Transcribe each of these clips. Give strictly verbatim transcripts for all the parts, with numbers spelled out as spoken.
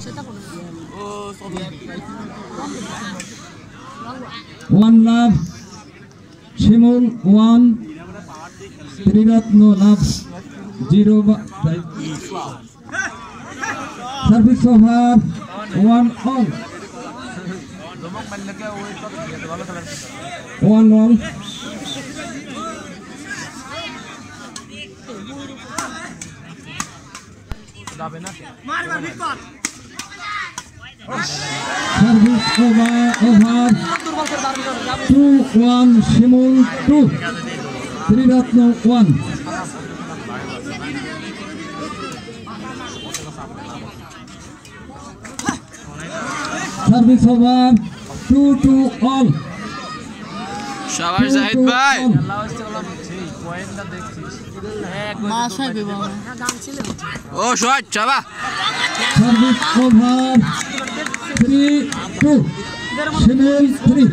One love, Shimul one, Triratno love zero. Service over one all. One all. Service over over two one Shimul two Triratno one. Service over two two all. Shabash Zahid bhai. Oh shot chaba. Service over three two. Shimul three.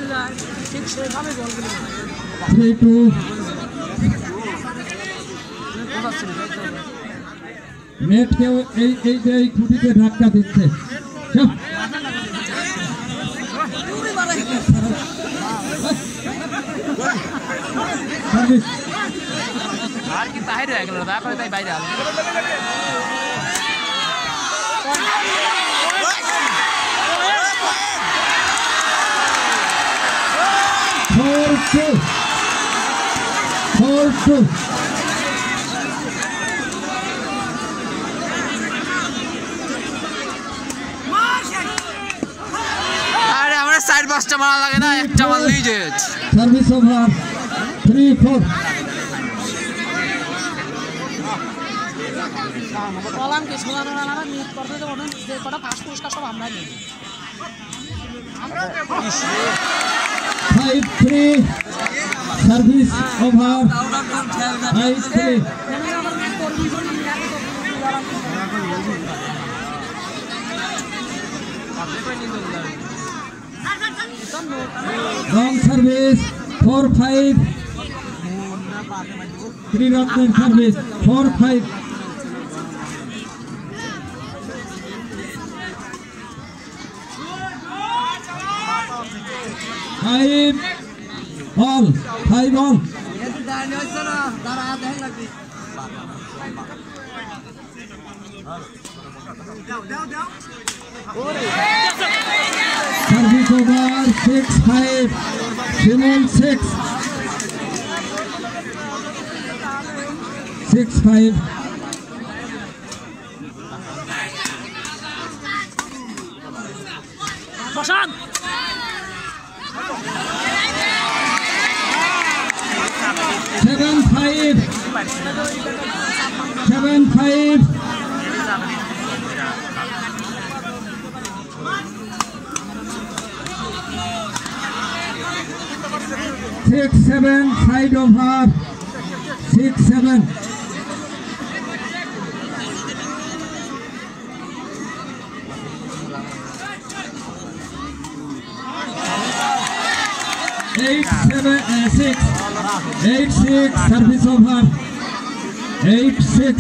three two. Net ke ei ei ei খুঁটিতে ধাক্কা দিচ্ছে। Service. আর কি তাহির হয়ে গেল তারপরে তাই বাইরে আলো four two. four two. আরে আমরা সাইড বাসটা মারা লাগে না একটা মাল লিজে Service over three four. কলাম কি সোনানো না মিট করতে দেব না যে কটা পাঁচ পুরস্কার সব আমরা নিই five three. Service over five three. Wrong service four five. Three Ratno service four five. Five all. Five all. Service over six five. Shimul six. Six five. প্রশান্ত Seven five. Seven five. Six seven. Side over. Six seven. Eight seven uh, six. Eight six. Service over. Eight six.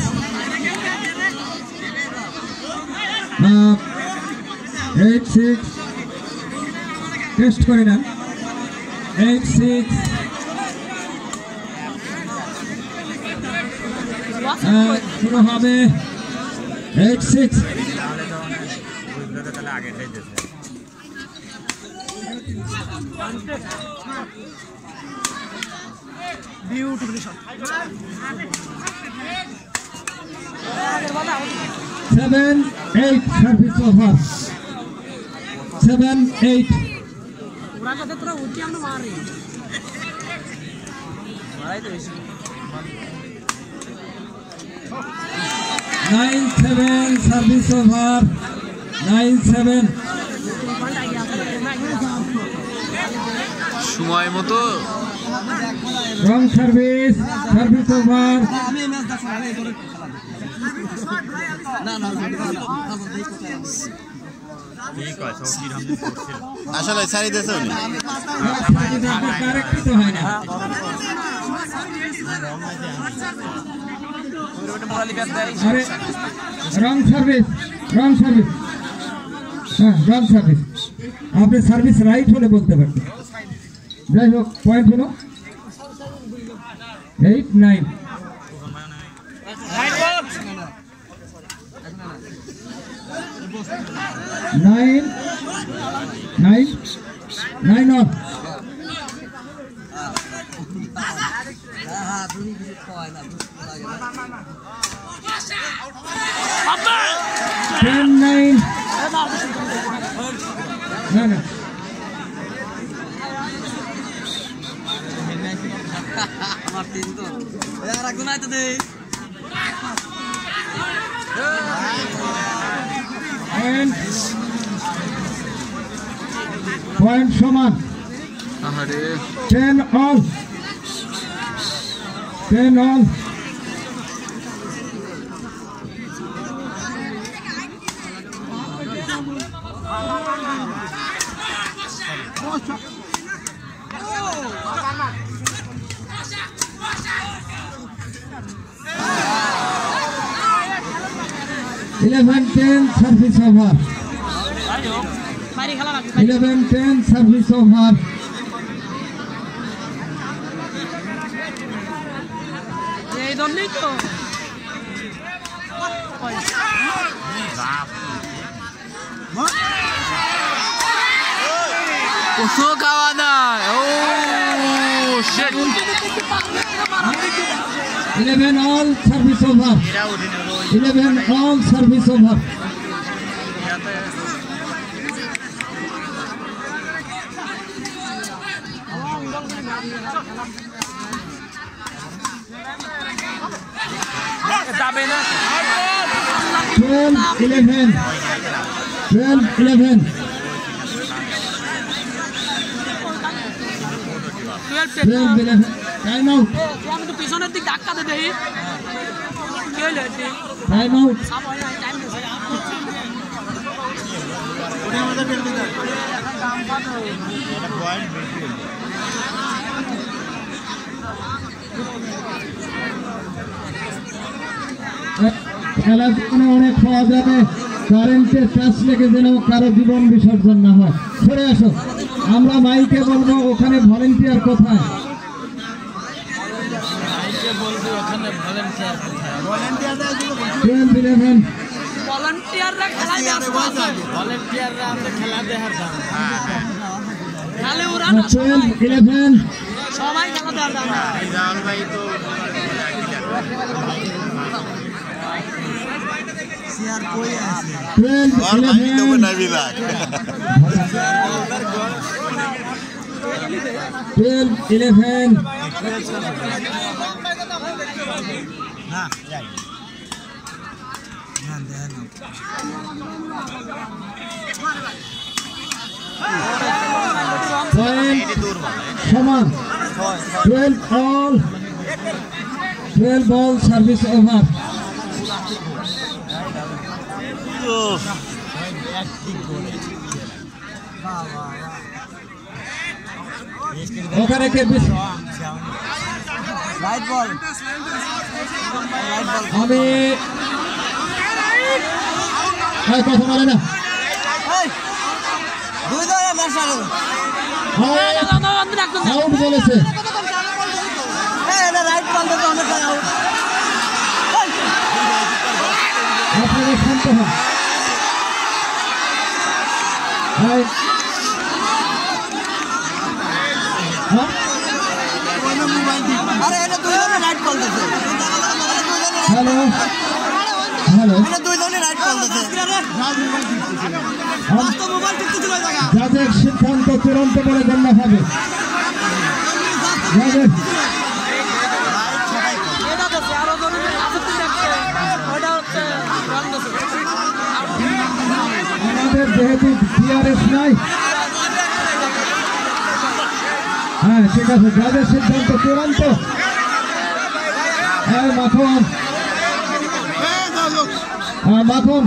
Uh, eight six. Test করে নেন। Eight six. শুরু হবে eight six. Beautiful shot seven eight service over. seven eight. ওরা কাছে তোরা উঠি আমরা মারি মারাই তো এসে nine seven service over. nine seven. সময় মতো Wrong service. Service over. আসলে সারি দিয়েছে উনি কারেক্ট তো হয় না। Wrong service. রং সার্ভিস, হ্যাঁ রং সার্ভিস। আপনি সার্ভিস রাইট হলে বলতে পারবেন। যাই হোক, পয়েন্ট হলো eight nine. Nine nine nine on. Ten nine. না না আমার তিন তো আর একজন আইতে দে পয়েন্ট পয়েন্ট সমান। আরে ten all, ten all. Eleven ten service over. Eleven ten service over. এই ধরনেই তো কোসো খাওয়া না। Oh shit. Eleven all service over. Eleven all service over. Twelve eleven. Twelve eleven. Twelve eleven. Time out. আমি তো পিছনের দিক ধাক্কা দে দেই কি হইলো এটি টাইম আউট। সাপ হয় না টাইম দিছে ওটা আমাদের বের দিতে এটা পয়েন্ট বেশি খেলার জন্য অনেক পাওয়া যাবে। কারেন্টের টাচ লেগে যেন কারো জীবন বিসর্জন না হয়। সরে আসো, আমরা মাইকে বলবো ওখানে ভলেন্টিয়ার কোথায়? Twelve eleven. ভলান্টিয়াররা খেলায় ব্যস্ত আছে। ভলান্টিয়াররা আমরা খেলা দেখার দাম খালি ওরা না টুয়েলভ ইলেভেন। সবাই খেলা দেখার দাম জাল ভাই তো সিআর কই আছে টুয়েলভ ইলেভেন। Twelve eleven. না যাই না দেন পয়েন্ট সমান। Twelve all. Twelve all service over. ওখানে কে রাইট বল আমি হ্যাঁ কথা বলে না। দুই দলে মাশাআল্লাহ আউট বলেছে। এই এটা রাইট বল তো অনেক আউট আপনারা শান্ত হন। হ্যাঁ আরে এটা দুই দলে রাইট বল দিছে হ্যালো হ্যালো। এটা দুই দলে রাইট বল দিছে বাস্তব মোবাইল টিপতে ছিল জায়গা যাদের সিদ্ধান্ত চূড়ান্ত বলে গণ্য হবে। যাদের এটা তো আরো জনের আপত্তি দেখছে ওটা হচ্ছে রং দছে আমাদের যেহেতু টিআরএস নাই, হ্যাঁ ঠিক আছে, যাদের সিদ্ধান্ত চূড়ান্ত। হ্যাঁ মাখন মাখন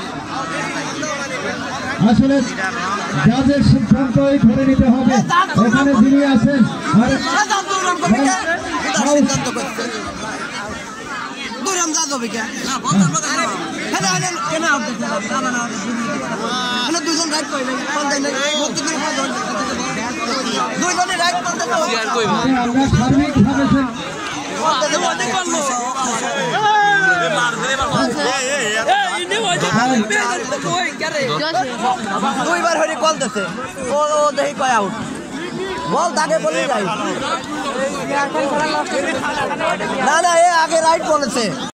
আসলে যাদের সিদ্ধান্তই ধরে নিতে হবে। ওখানে যিনি আছেন আর সিদ্ধান্ত করছে দুরাম যা যাবে কে কেন আউট দেখতে যাবে না মানে দুজন রাইট কইবে কোন দেন মধ্যে করে পাঁচ জন দুইজনে রাইট করতে তো আর কইবা আমরা সার্বিকভাবে সে- অনেক করলো দুইবার হরি কল দিতে ও ও দেখি কয় আউট বল তাকে বলে যাই না না এ আগে রাইট বলেছে